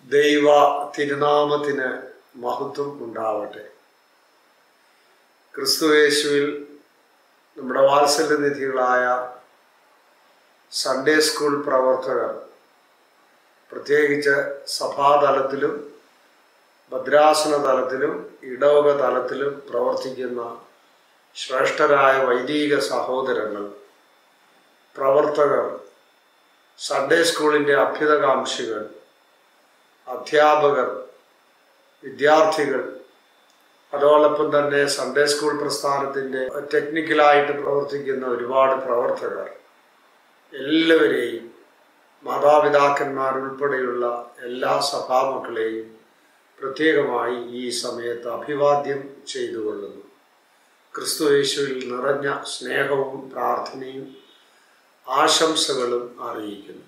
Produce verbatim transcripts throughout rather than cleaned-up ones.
ദൈവ തിരുനാമത്തിന് മഹത്വം ഉണ്ടാവട്ടെ. ക്രിസ്തുയേശുവിൽ നമ്മുടെ വാത്സല്യനിധികളായ സൺഡേ സ്കൂൾ പ്രവർത്തകർ, പ്രത്യേകിച്ച് സഭാതലത്തിലും ഭദ്രാസന തലത്തിലും ഇടവക തലത്തിലും പ്രവർത്തിക്കുന്ന ശ്രേഷ്ഠരായ വൈദിക സഹോദരങ്ങൾ, പ്രവർത്തകർ, സൺഡേ സ്കൂളിൻ്റെ അഭ്യുതകാംക്ഷികൾ, അധ്യാപകർ, വിദ്യാർത്ഥികൾ, അതോടൊപ്പം തന്നെ സൺഡേ സ്കൂൾ പ്രസ്ഥാനത്തിൻ്റെ ടെക്നിക്കലായിട്ട് പ്രവർത്തിക്കുന്ന ഒരുപാട് പ്രവർത്തകർ, എല്ലാവരെയും, മാതാപിതാക്കന്മാരുൾപ്പെടെയുള്ള എല്ലാ സഭാമക്കളെയും പ്രത്യേകമായി ഈ സമയത്ത് അഭിവാദ്യം ചെയ്തുകൊള്ളുന്നു. ക്രിസ്തുയേശുവിൽ നിറഞ്ഞ സ്നേഹവും പ്രാർത്ഥനയും ആശംസകളും അറിയിക്കുന്നു.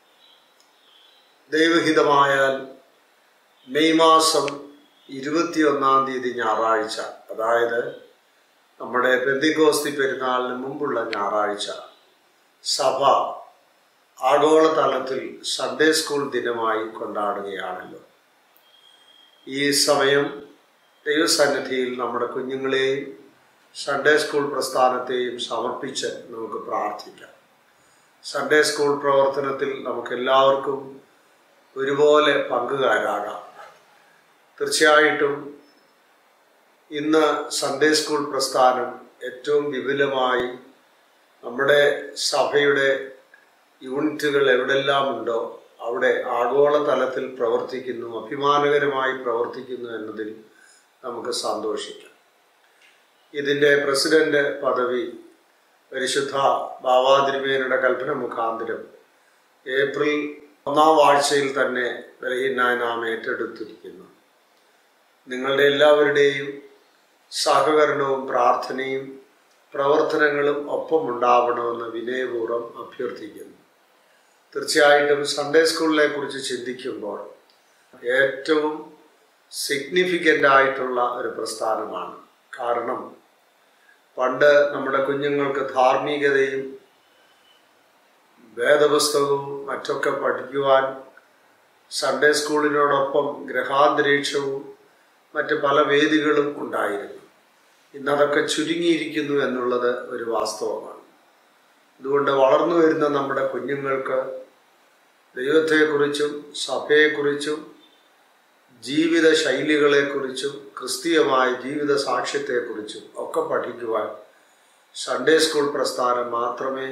ദൈവഹിതമായാൽ മെയ് മാസം ഇരുപത്തിയൊന്നാം തീയതി ഞായറാഴ്ച, അതായത് നമ്മുടെ പെന്തിക്കോസ്തി പെരുന്നാളിന് മുമ്പുള്ള ഞായറാഴ്ച, സഭ ആഗോളതലത്തിൽ സൺഡേ സ്കൂൾ ദിനമായി കൊണ്ടാടുകയാണല്ലോ. ഈ സമയം ദൈവസന്നിധിയിൽ നമ്മുടെ കുഞ്ഞുങ്ങളെയും സൺഡേ സ്കൂൾ പ്രസ്ഥാനത്തെയും സമർപ്പിച്ച് നമുക്ക് പ്രാർത്ഥിക്കാം. സൺഡേ സ്കൂൾ പ്രവർത്തനത്തിൽ നമുക്കെല്ലാവർക്കും ഒരുപോലെ പങ്കുകാരാകാം. തീർച്ചയായിട്ടും ഇന്ന് സൺഡേ സ്കൂൾ പ്രസ്ഥാനം ഏറ്റവും വിപുലമായി നമ്മുടെ സഭയുടെ യൂണിറ്റുകൾ എവിടെല്ലാം ഉണ്ടോ അവിടെ ആഗോളതലത്തിൽ പ്രവർത്തിക്കുന്നു, അഭിമാനകരമായി പ്രവർത്തിക്കുന്നു എന്നതിൽ നമുക്ക് സന്തോഷിക്കാം. ഇതിൻ്റെ പ്രസിഡന്റ് പദവി പരിശുദ്ധ ബാവാതിരുമേനയുടെ കൽപ്പന മുഖാന്തരം ഏപ്രിൽ ഒന്നാം ആഴ്ചയിൽ തന്നെ ബലഹീനായി നാം ഏറ്റെടുത്തിരിക്കുന്നു. നിങ്ങളുടെ എല്ലാവരുടെയും സഹകരണവും പ്രാർത്ഥനയും പ്രവർത്തനങ്ങളും ഒപ്പം ഉണ്ടാവണമെന്ന് വിനയപൂർവ്വം അഭ്യർത്ഥിക്കുന്നു. തീർച്ചയായിട്ടും സൺഡേ സ്കൂളിനെ കുറിച്ച് ചിന്തിക്കുമ്പോൾ ഏറ്റവും സിഗ്നിഫിക്കൻ്റ് ആയിട്ടുള്ള ഒരു പ്രസ്ഥാനമാണ്. കാരണം പണ്ട് നമ്മുടെ കുഞ്ഞുങ്ങൾക്ക് ധാർമ്മികതയും വേദപുസ്തകവും മറ്റൊക്കെ പഠിക്കുവാൻ സൺഡേ സ്കൂളിനോടൊപ്പം ഗ്രഹാന്തരീക്ഷവും മറ്റ് പല വേദികളും ഉണ്ടായിരുന്നു. ഇന്നതൊക്കെ ചുരുങ്ങിയിരിക്കുന്നു എന്നുള്ളത് ഒരു വാസ്തവമാണ്. അതുകൊണ്ട് വളർന്നു വരുന്ന നമ്മുടെ കുഞ്ഞുങ്ങൾക്ക് ദൈവത്തെക്കുറിച്ചും സഭയെക്കുറിച്ചും ജീവിത ശൈലികളെക്കുറിച്ചും ക്രിസ്തീയമായ ജീവിത സാക്ഷ്യത്തെക്കുറിച്ചും ഒക്കെ പഠിക്കുവാൻ സൺഡേ സ്കൂൾ പ്രസ്ഥാനം മാത്രമേ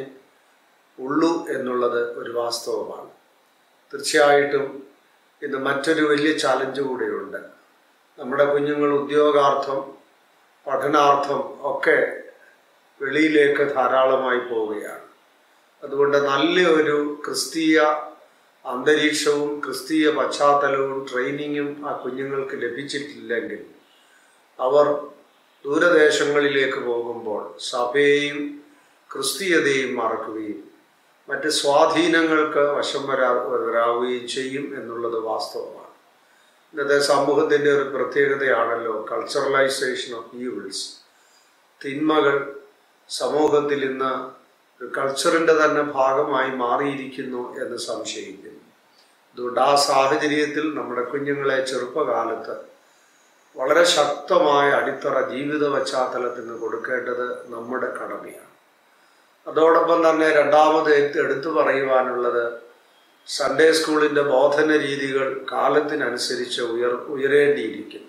ഉള്ളൂ എന്നുള്ളത് ഒരു വാസ്തവമാണ്. തീർച്ചയായിട്ടും ഇന്ന് മറ്റൊരു വലിയ ചലഞ്ച് കൂടെയുണ്ട്. നമ്മുടെ കുഞ്ഞുങ്ങൾ ഉദ്യോഗാർത്ഥം, പഠനാർത്ഥം ഒക്കെ വെളിയിലേക്ക് ധാരാളമായി പോവുകയാണ്. അതുകൊണ്ട് നല്ല ഒരു ക്രിസ്തീയ അന്തരീക്ഷവും ക്രിസ്തീയ പശ്ചാത്തലവും ട്രെയിനിങ്ങും ആ കുഞ്ഞുങ്ങൾക്ക് ലഭിച്ചിട്ടില്ലെങ്കിൽ അവർ ദൂരദേശങ്ങളിലേക്ക് പോകുമ്പോൾ സഭയെയും ക്രിസ്തീയതയും മറക്കുകയും മറ്റ് സ്വാധീനങ്ങൾക്ക് വശം വരാ വരാവുകയും ചെയ്യും എന്നുള്ളത് വാസ്തവമാണ്. ഇന്നത്തെ സമൂഹത്തിൻ്റെ ഒരു പ്രത്യേകതയാണല്ലോ കൾച്ചറലൈസേഷൻ ഓഫ് ഈവിൾസ്. തിന്മകൾ സമൂഹത്തിൽ ഇന്ന് ഒരു കൾച്ചറിൻ്റെ തന്നെ ഭാഗമായി മാറിയിരിക്കുന്നു എന്ന് സംശയിക്കുന്നു. അതുകൊണ്ട് ആ സാഹചര്യത്തിൽ നമ്മുടെ കുഞ്ഞുങ്ങളെ ചെറുപ്പകാലത്ത് വളരെ ശക്തമായ അടിത്തറ ജീവിത പശ്ചാത്തലത്തിന് കൊടുക്കേണ്ടത് നമ്മുടെ കടമയാണ്. അതോടൊപ്പം തന്നെ രണ്ടാമത് എടുത്തു പറയുവാനുള്ളത് സൺഡേ സ്കൂളിൻ്റെ ബോധന രീതികൾ കാലത്തിനനുസരിച്ച് ഉയർ ഉയരേണ്ടിയിരിക്കും.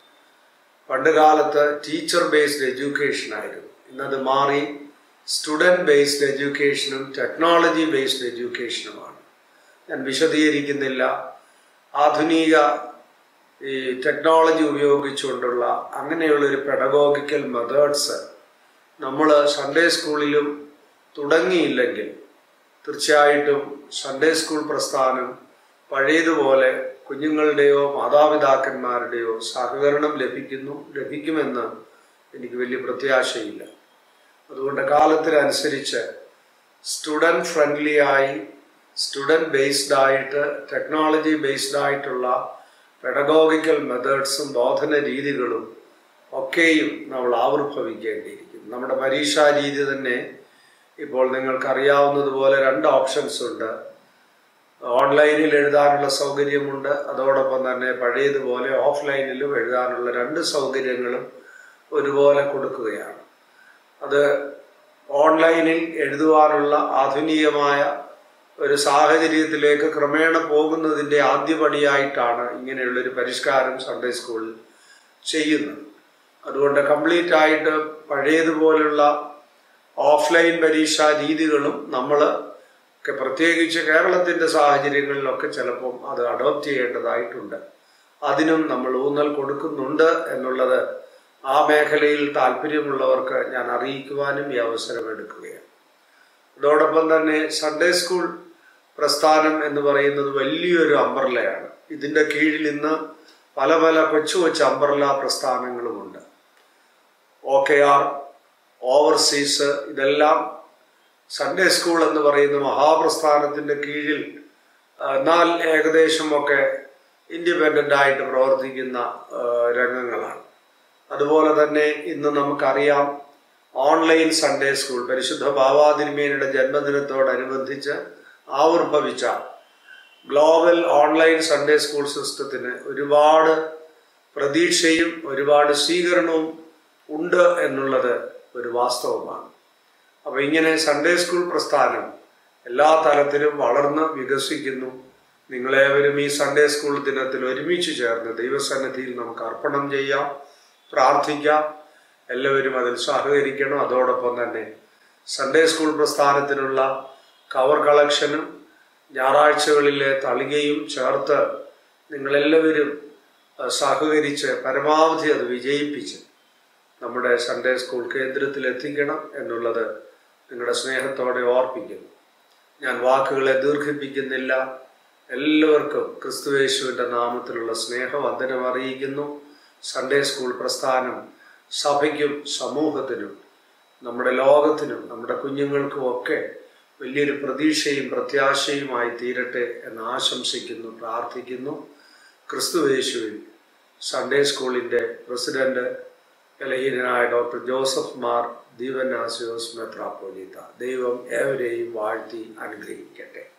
പണ്ട് കാലത്ത് ടീച്ചർ ബേസ്ഡ് എഡ്യൂക്കേഷൻ ആയിരുന്നു. ഇന്നത് മാറി സ്റ്റുഡൻറ് ബേസ്ഡ് എഡ്യൂക്കേഷനും ടെക്നോളജി ബേസ്ഡ് എഡ്യൂക്കേഷനുമാണ്. ഞാൻ വിശദീകരിക്കുന്നില്ല. ആധുനിക ഈ ടെക്നോളജി ഉപയോഗിച്ചുകൊണ്ടുള്ള അങ്ങനെയുള്ളൊരു പെഡഗോഗിക്കൽ മെത്തേഡ്സ് നമ്മൾ സൺഡേ സ്കൂളിലും തുടങ്ങിയില്ലെങ്കിൽ തീർച്ചയായിട്ടും സൺഡേ സ്കൂൾ പ്രസ്ഥാനം പഴയതുപോലെ കുഞ്ഞുങ്ങളുടെയോ മാതാപിതാക്കന്മാരുടെയോ സഹകരണം ലഭിക്കുന്നു ലഭിക്കുമെന്ന് എനിക്ക് വലിയ പ്രത്യാശയില്ല. അതുകൊണ്ട് കാലത്തിനനുസരിച്ച് സ്റ്റുഡൻറ് ഫ്രണ്ട്ലി ആയി, സ്റ്റുഡൻറ് ബേസ്ഡ് ആയിട്ട്, ടെക്നോളജി ബേസ്ഡ് ആയിട്ടുള്ള പെഡഗോഗിക്കൽ മെത്തേഡ്സും ബോധന രീതികളും ഒക്കെയും നമ്മൾ ആവിർഭവിക്കേണ്ടിയിരിക്കും. നമ്മുടെ പരീക്ഷാ രീതി തന്നെ ഇപ്പോൾ നിങ്ങൾക്കറിയാവുന്നതുപോലെ രണ്ട് ഓപ്ഷൻസ് ഉണ്ട്. ഓൺലൈനിൽ എഴുതാനുള്ള സൗകര്യമുണ്ട്. അതോടൊപ്പം തന്നെ പഴയതുപോലെ ഓഫ്ലൈനിലും എഴുതാനുള്ള രണ്ട് സൗകര്യങ്ങളും ഒരുപോലെ കൊടുക്കുകയാണ്. അത് ഓൺലൈനിൽ എഴുതുവാനുള്ള ആധുനികമായ ഒരു സാഹചര്യത്തിലേക്ക് ക്രമേണ പോകുന്നതിൻ്റെ ആദ്യപടിയായിട്ടാണ് ഇങ്ങനെയുള്ളൊരു പരിഷ്കാരം സൺഡേ സ്കൂളിൽ ചെയ്യുന്നത്. അതുകൊണ്ട് കംപ്ലീറ്റ് ആയിട്ട് പഴയതുപോലുള്ള ഓഫ്ലൈൻ പരീക്ഷാ രീതികളും നമ്മൾ പ്രത്യേകിച്ച് കേരളത്തിൻ്റെ സാഹചര്യങ്ങളിലൊക്കെ ചിലപ്പം അത് അഡോപ്റ്റ് ചെയ്യേണ്ടതായിട്ടുണ്ട്. അതിനും നമ്മൾ ഊന്നൽ കൊടുക്കുന്നുണ്ട് എന്നുള്ളത് ആ മേഖലയിൽ താല്പര്യമുള്ളവർക്ക് ഞാൻ അറിയിക്കുവാനും ഈ അവസരം എടുക്കുകയാണ്. അതോടൊപ്പം തന്നെ സൺഡേ സ്കൂൾ പ്രസ്ഥാനം എന്ന് പറയുന്നത് വലിയൊരു അംബ്രല്ലയാണ്. ഇതിൻ്റെ കീഴിൽ ഇന്ന് പല പല കൊച്ചു കൊച്ചു അംബ്രല്ല പ്രസ്ഥാനങ്ങളുമുണ്ട്. ഒ കെ ആർ, ഓവർസീസ്, ഇതെല്ലാം സൺഡേ സ്കൂൾ എന്ന് പറയുന്ന മഹാപ്രസ്ഥാനത്തിൻ്റെ കീഴിൽ എന്നാൽ ഏകദേശമൊക്കെ ഇൻഡിപെൻഡൻ്റ് ആയിട്ട് പ്രവർത്തിക്കുന്ന രംഗങ്ങളാണ്. അതുപോലെ തന്നെ ഇന്ന് നമുക്കറിയാം ഓൺലൈൻ സൺഡേ സ്കൂൾ പരിശുദ്ധ ബാവാതിരുമേനിയുടെ ജന്മദിനത്തോടനുബന്ധിച്ച് ആവിർഭവിച്ച ഗ്ലോബൽ ഓൺലൈൻ സൺഡേ സ്കൂൾ സിസ്റ്റത്തിന് ഒരുപാട് പ്രതീക്ഷയും ഒരുപാട് സ്വീകരണവും ഉണ്ട് എന്നുള്ളത് ഒരു വാസ്തവമാണ്. അപ്പോൾ ഇങ്ങനെ സൺഡേ സ്കൂൾ പ്രസ്ഥാനം എല്ലാ തലത്തിലും വളർന്ന് വികസിക്കുന്നു. നിങ്ങളേവരും ഈ സൺഡേ സ്കൂൾ ദിനത്തിൽ ഒരുമിച്ച് ചേർന്ന് ദൈവസന്നിധിയിൽ നമുക്ക് അർപ്പണം ചെയ്യാം, പ്രാർത്ഥിക്കാം. എല്ലാവരും അതിൽ സഹകരിക്കണം. അതോടൊപ്പം തന്നെ സൺഡേ സ്കൂൾ പ്രസ്ഥാനത്തിനുള്ള കവർ കളക്ഷനും ഞായറാഴ്ചകളിലെ തളികയും ചേർത്ത് നിങ്ങളെല്ലാവരും സഹകരിച്ച് പരമാവധി അത് വിജയിപ്പിച്ച് നമ്മുടെ സൺഡേ സ്കൂൾ കേന്ദ്രത്തിൽ എത്തിക്കണം എന്നുള്ളത് നിങ്ങളുടെ സ്നേഹത്തോടെ ഓർപ്പിക്കുന്നു. ഞാൻ വാക്കുകളെ ദീർഘിപ്പിക്കുന്നില്ല. എല്ലാവർക്കും ക്രിസ്തുയേശുവിൻ്റെ നാമത്തിലുള്ള സ്നേഹവന്ദനം അറിയിക്കുന്നു. സൺഡേ സ്കൂൾ പ്രസ്ഥാനം സഭയ്ക്കും സമൂഹത്തിനും നമ്മുടെ ലോകത്തിനും നമ്മുടെ കുഞ്ഞുങ്ങൾക്കും ഒക്കെ വലിയൊരു പ്രതീക്ഷയും പ്രത്യാശയുമായി തീരട്ടെ എന്ന് ആശംസിക്കുന്നു, പ്രാർത്ഥിക്കുന്നു. ക്രിസ്തുയേശുവിൽ സൺഡേ സ്കൂളിൻ്റെ പ്രസിഡന്റ് ബലഹീനനായ ഡോക്ടർ ജോസഫ് മാർ ഡീവനാസിയോസ് മെത്രാപ്പോലീത്ത. ദൈവം ഏവരെയും വാഴ്ത്തി അനുഗ്രഹിക്കട്ടെ.